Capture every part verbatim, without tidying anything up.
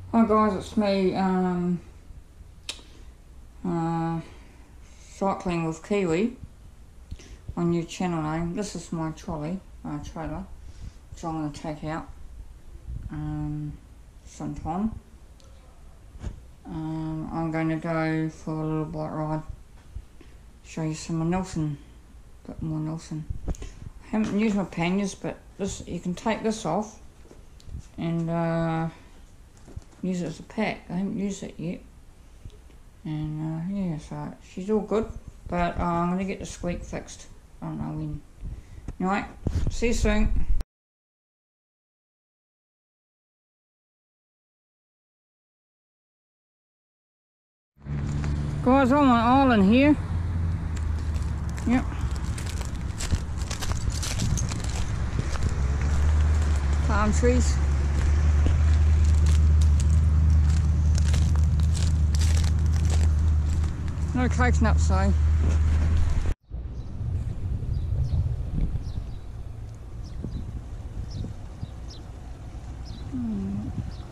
Hi guys, it's me, um, uh, Cycling with Kiwi, my new channel name. This is my trolley, uh, trailer, which I'm going to take out um, sometime. Um, I'm going to go for a little bike ride, show you some of Nelson, a bit more Nelson. I haven't used my panniers, but this you can take this off and uh, use it as a pack. I haven't used it yet. And uh, yeah, so she's all good, but uh, I'm going to get the squeak fixed. I don't know when. Anyway, see you soon. Guys, I'm on an island here. Yep. Palm trees. No coconuts though. Hmm.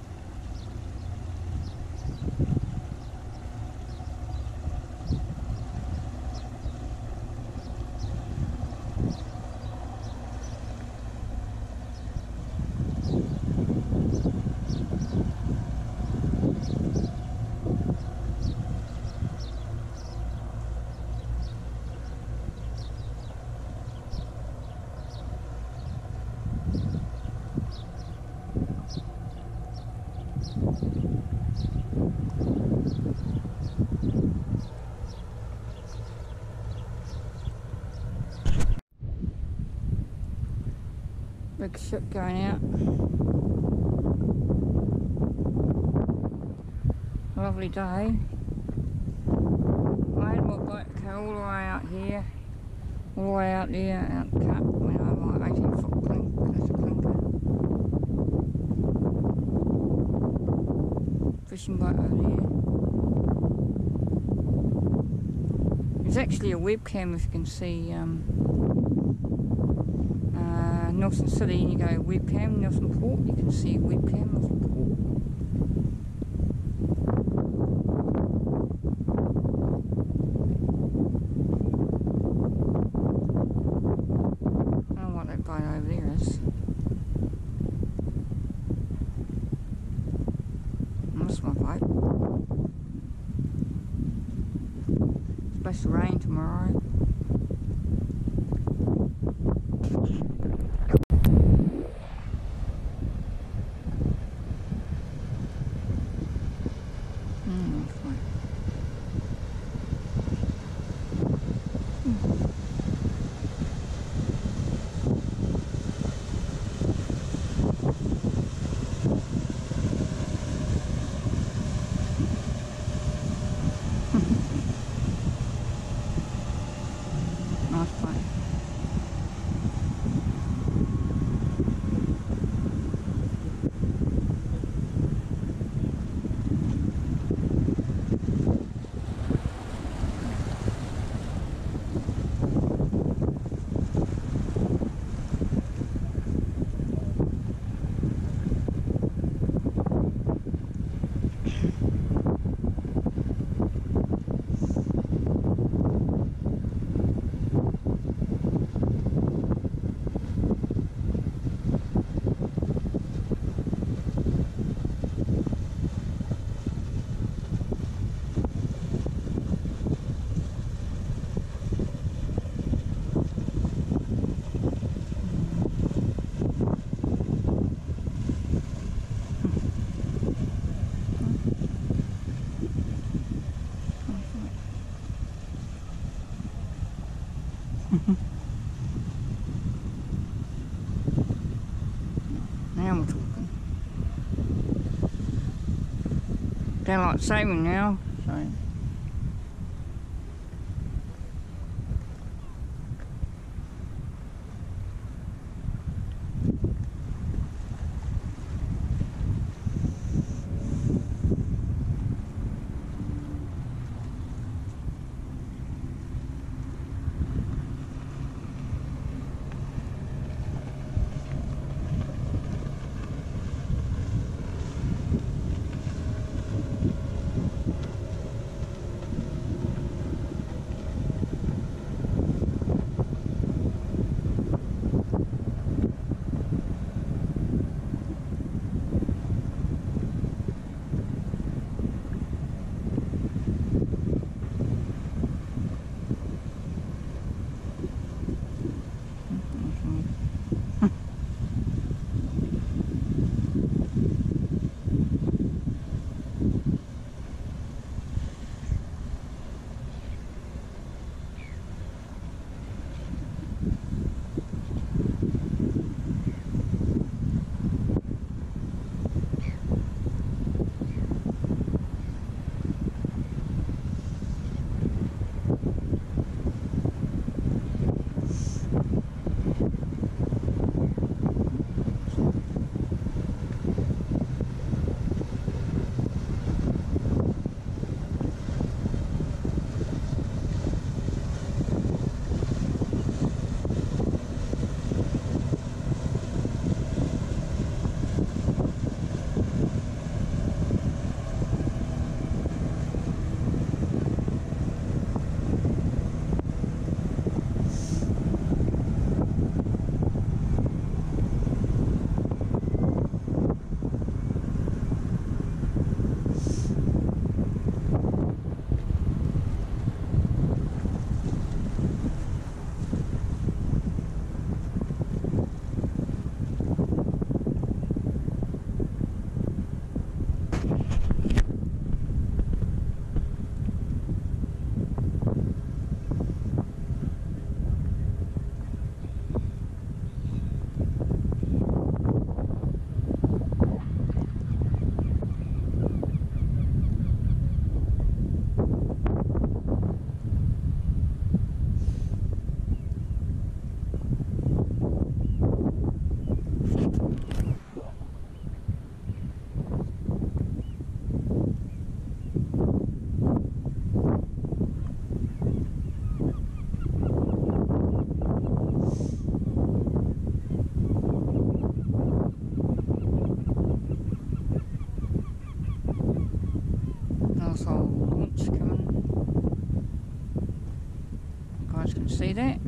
Big ship going out. Lovely day. I had my boat go all the way out here, all the way out there, out the cut, went over my eighteen foot clink, that's a clinker. Fishing boat over there. There's actually a webcam if you can see um, uh, Nelson City, and you go webcam, Nelson Port, you can see a webcam of the port. I don't know what that boat over there is. That's my boat. It's supposed to rain tomorrow. Mm, fine. Mm. Nice place. Now we're talking. Daylight saving now, so. see that?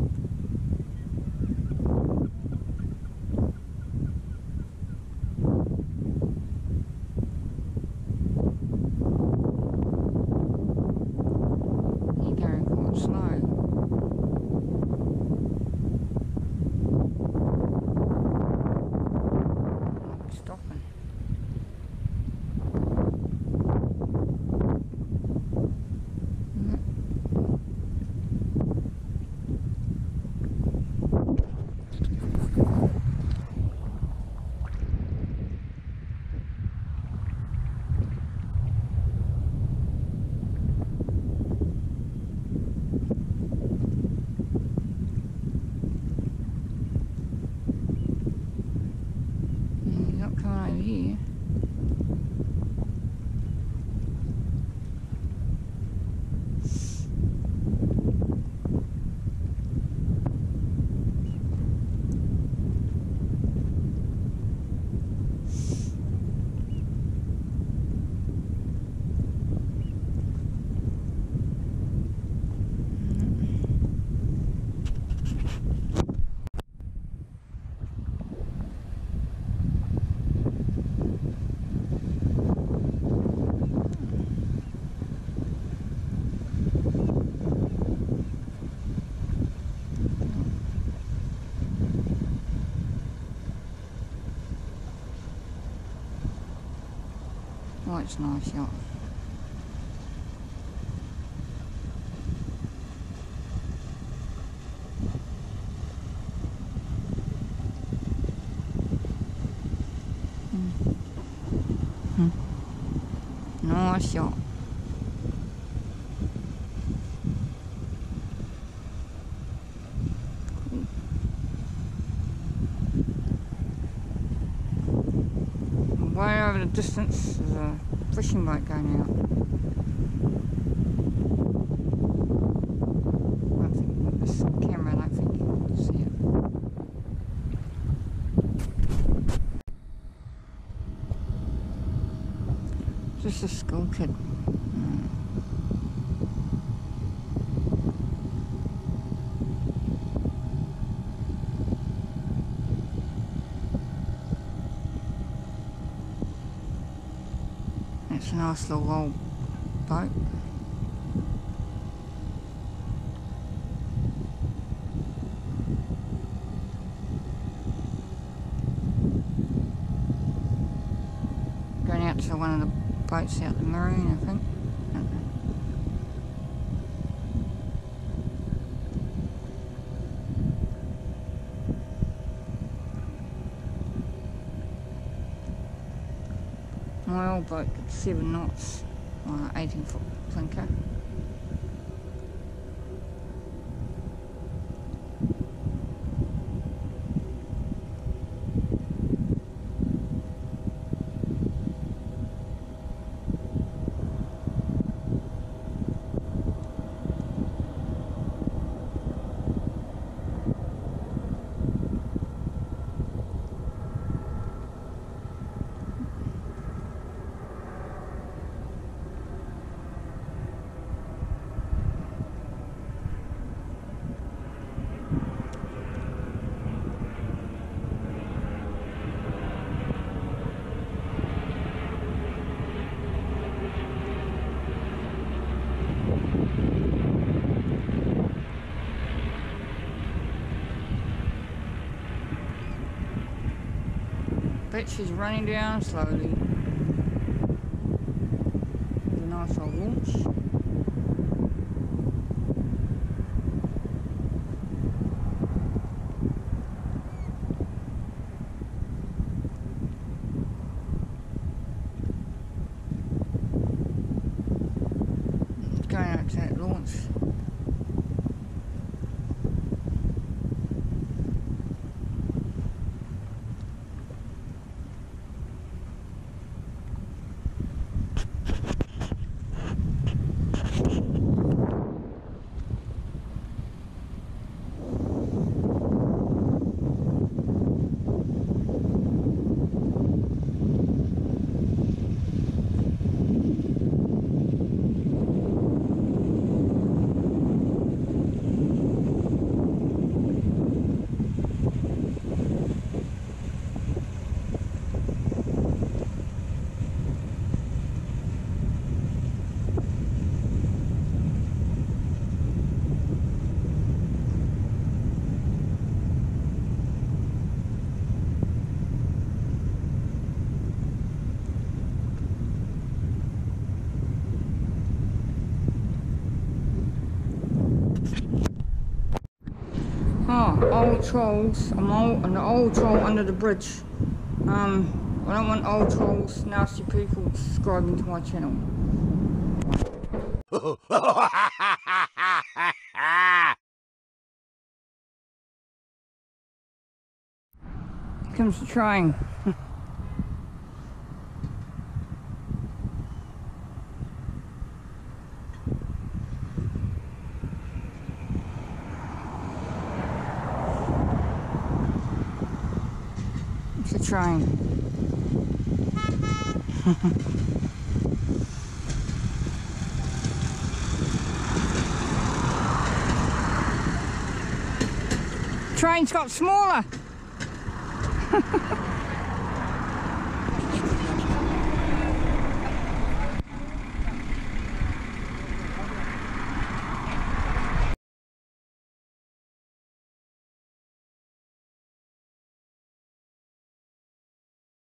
You're going quite slow. Stopping. He's not coming over here. Oh, it's nice yacht. Mm. Mm. Nice yacht. Way over the distance, there's a fishing boat going out. I don't think with this camera, I don't think you can see it. Just a school kid. Mm. It's a nice little old boat. Going out to one of the boats out the marine, I think. My old boat did seven knots on an eighteen foot clinker. But she's running down slowly. There's a nice old launch. It's going out to that launch. old trolls, I'm old, and the old troll under the bridge. Um, I don't want old trolls, nasty people subscribing to my channel. Here comes the train. It's a train. Train's got smaller.